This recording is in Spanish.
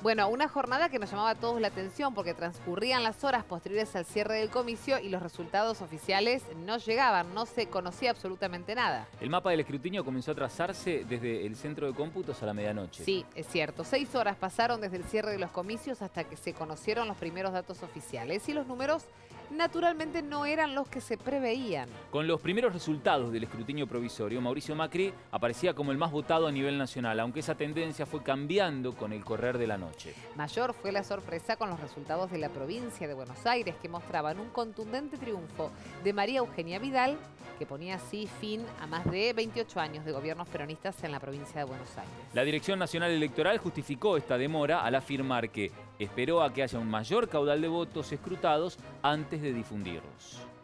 Bueno, una jornada que nos llamaba a todos la atención porque transcurrían las horas posteriores al cierre del comicio y los resultados oficiales no llegaban, no se conocía absolutamente nada. El mapa del escrutinio comenzó a trazarse desde el centro de cómputos a la medianoche. Sí, es cierto. 6 horas pasaron desde el cierre de los comicios hasta que se conocieron los primeros datos oficiales y los números naturalmente no eran los que se preveían. Con los primeros resultados del escrutinio provisorio, Mauricio Macri aparecía como el más votado a nivel nacional, aunque esa tendencia fue cambiando con el correr de la noche. Mayor fue la sorpresa con los resultados de la provincia de Buenos Aires, que mostraban un contundente triunfo de María Eugenia Vidal, que ponía así fin a más de 28 años de gobiernos peronistas en la provincia de Buenos Aires. La Dirección Nacional Electoral justificó esta demora al afirmar que esperó a que haya un mayor caudal de votos escrutados antes de difundirlos.